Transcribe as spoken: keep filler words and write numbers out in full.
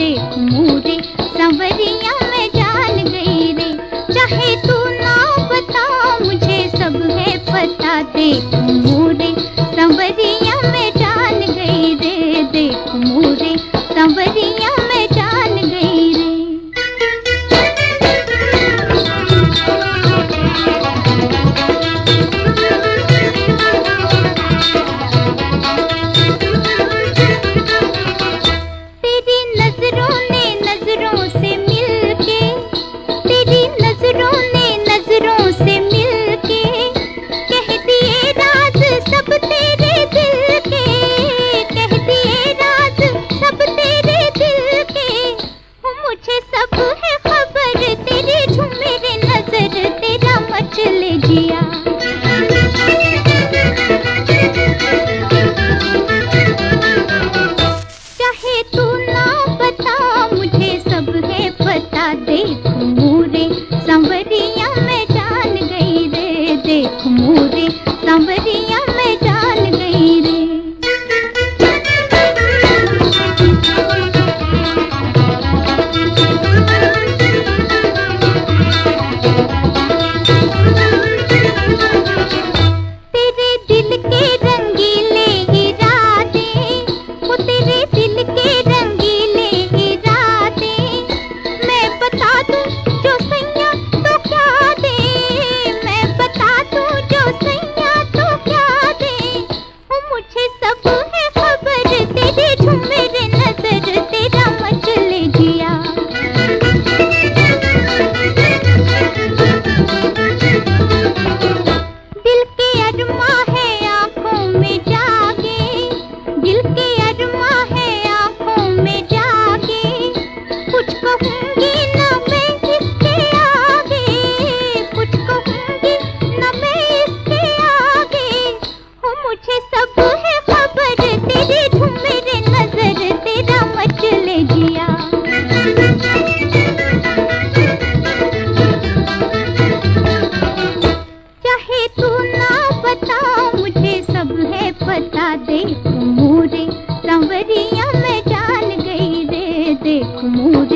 देख मोरे सांवरिया मैं जान गई रे। चाहे तू ना बता मुझे सब है पता, देख मोरे सांवरिया मैं जान गई रे। देख मोरे सांवरिया मैं जान गई रे। चाहे तू ना बता मुझे सब है पता, देख मोरे सांवरिया मैं जान गई रे। देख मोरे सांवरिया मैं जान गई रे। तेरे दिल के रंगीले इरादे, वो तेरे दिल के रंगीले इरादे, मैं बता दूं जो सैया तो क्या दे। मैं बता दूं जो सैया तो क्या दे। वो मुझे सब है खबर तेरे झूमे नजर तेरा मचले जिया। दिल के अरमा है आँखों में जागे, दिल के अरमा है आँखों में जागे। कुछ कहूँगी ना मैं इसके आगे, कुछ कहूँगी ना मैं इसके आगे। हो मुझे सब है खबर तेरे झूमे नजर तेरा मचले जिया। चाहे तू ना बता मुझे सब है पता, देख मोरे सांवरिया मैं जान गई रे। देख मोरे